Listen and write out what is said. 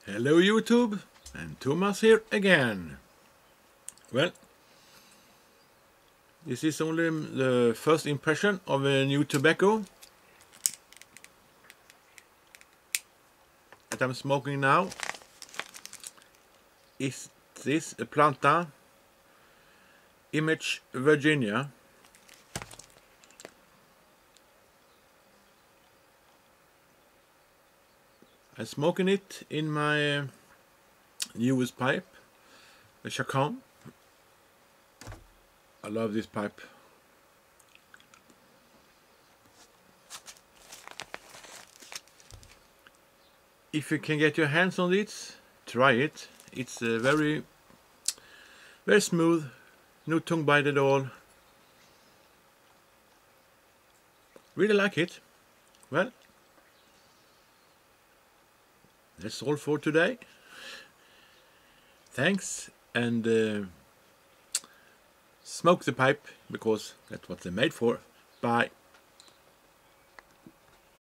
Hello YouTube, and Thomas here again. Well, this is only the first impression of a new tobacco that I'm smoking now. Is this a Planta Image Virginia? I'm smoking it in my newest pipe, the Chacon. I love this pipe. If you can get your hands on it, try it. It's very smooth, no tongue bite at all. Really like it. Well, that's all for today. Thanks, and smoke the pipe, because that's what they're made for. Bye.